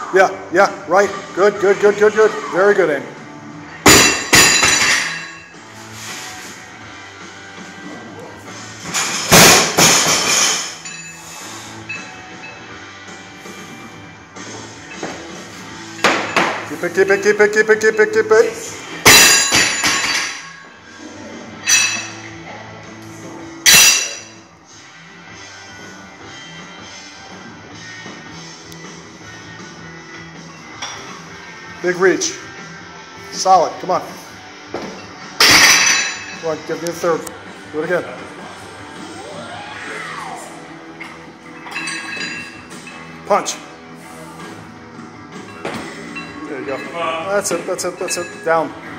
Yeah, right. Good. Very good aim. Keep it. Big reach. Solid. Come on. Come on, give me the third. Do it again. Punch. There you go. That's it. Down.